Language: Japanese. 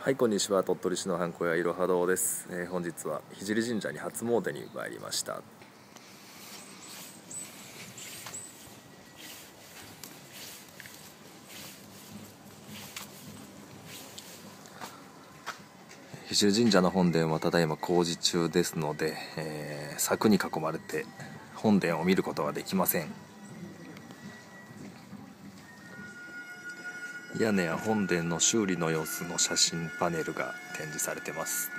はい、こんにちは。鳥取市のはんこ屋いろは堂です。本日は聖神社に初詣に参りました。聖神社の本殿はただいま工事中ですので、柵に囲まれて本殿を見ることはできません。屋根や本殿の修理の様子の写真パネルが展示されてます。